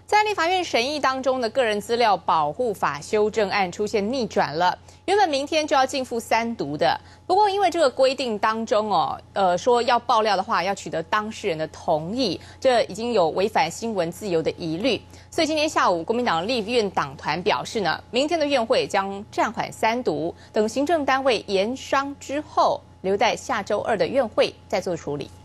在立法院审议当中的个人资料保护法修正案出现逆转了，原本明天就要进赴三读的，不过因为这个规定当中说要爆料的话要取得当事人的同意，这已经有违反新闻自由的疑虑，所以今天下午国民党立院党团表示呢，明天的院会将暂缓三读，等行政单位研商之后，留待下周二的院会再做处理。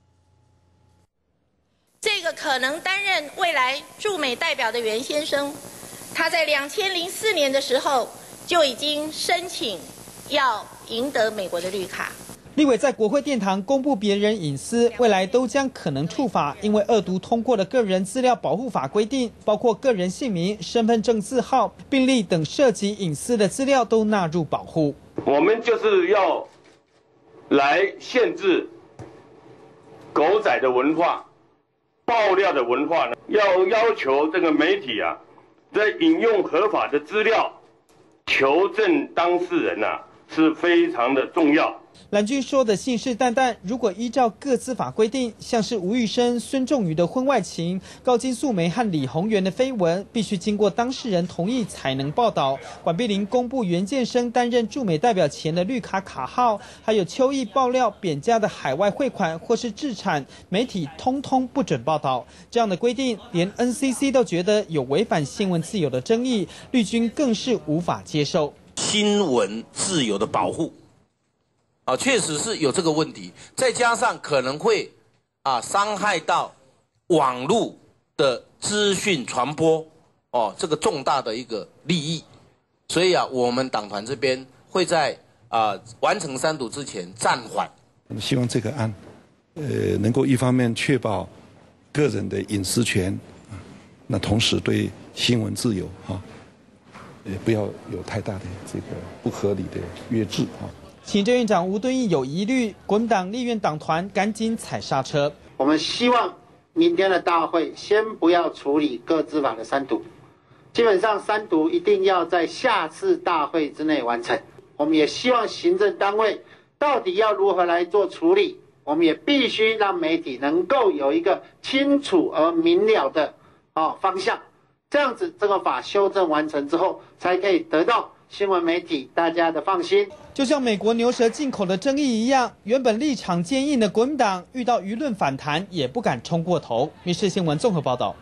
这个可能担任未来驻美代表的袁先生，他在2004年的时候就已经申请要赢得美国的绿卡。 立委在国会殿堂公布别人隐私，未来都将可能触法，因为二读通过的个人资料保护法规定，包括个人姓名、身份证字号、病历等涉及隐私的资料都纳入保护。 我们就是要来限制狗仔的文化。爆料的文化呢，要求这个媒体啊，在引用合法的资料求证当事人啊，是非常的重要。 蓝军说的信誓旦旦，如果依照个资法规定，像是吴玉生、孙仲瑜的婚外情、高金素梅和李宏源的绯闻，必须经过当事人同意才能报道。管碧玲公布袁建生担任驻美代表前的绿卡卡号，还有邱毅爆料扁家的海外汇款或是资产，媒体通通不准报道。这样的规定，连 NCC 都觉得有违反新闻自由的争议，绿军更是无法接受。 新闻自由的保护。确实是有这个问题，再加上可能会伤害到网络的资讯传播这个重大的一个利益，所以我们党团这边会在完成三读之前暂缓。 我们希望这个案能够一方面确保个人的隐私权，那同时对新闻自由也不要有太大的这个不合理的约制行政院长吴敦义有疑虑，国民党立院党团赶紧踩刹车。 我们希望明天的大会先不要处理个资法的三读，基本上三读一定要在下次大会之内完成。我们也希望行政单位到底要如何来做处理，我们也必须让媒体能够有一个清楚而明了的方向，这样子这个法修正完成之后，才可以得到新闻媒体大家的放心。 就像美国牛舌进口的争议一样，原本立场坚硬的国民党遇到舆论反弹，也不敢冲过头。民视新闻综合报道。